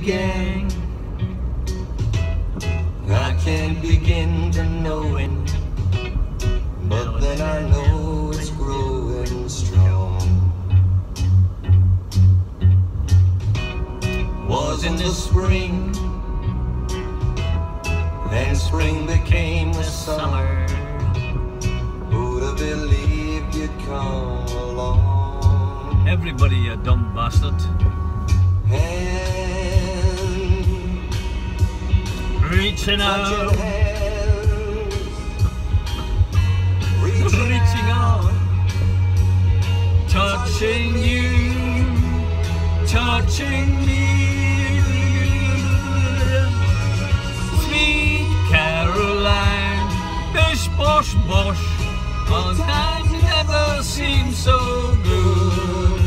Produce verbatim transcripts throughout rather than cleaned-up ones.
began. I can't begin to know it, but then I know it's growing strong. Was in the spring, then spring became the summer. Who'd have believed you'd come along? Everybody, a dumb bastard. And Reaching out, hands, reaching, reaching out, touching you, touching me. Sweet Caroline, bish bosh bosh, on times never seemed so good.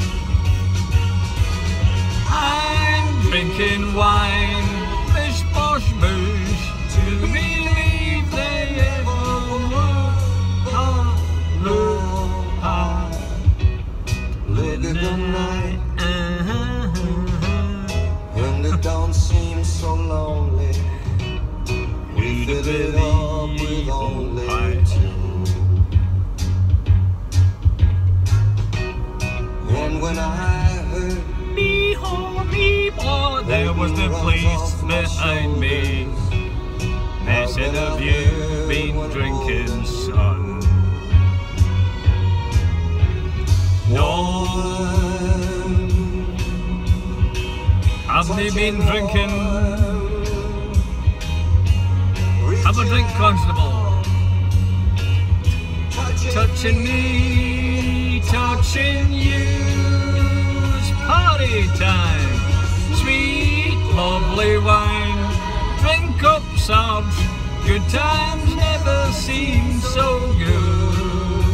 I'm drinking wine, bish bosh boosh, to believe they ever would. Oh, look, ah, look at the night, and it don't seem so lonely. We fill it up with only two. And when I heard me-ho, me-ho, there was the police behind me. They said, have you been drinking, son? No. Haven't you been drinking? Have a drink, constable. Touching me, touching you. It's party time. Sweet, lovely wine. Drink up, sobs. Good times never seem so good.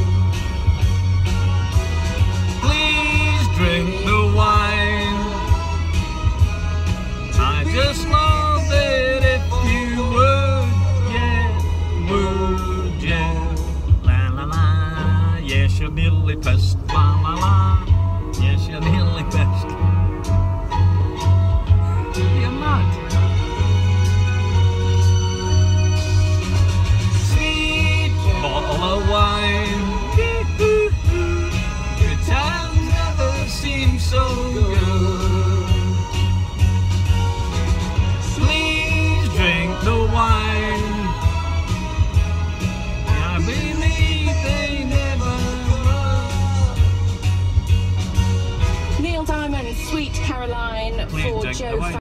Please drink the wine. I just love it if you would, yeah, would, yeah. La la la, yes, you're nearly pissed. La la la, yes, you're nearly pissed. You're mad. Sweet bottle of wine. Good times never seem so good. Please drink the wine. I believe they never Neil Diamond, Sweet Caroline Please for drink the Joe. wine.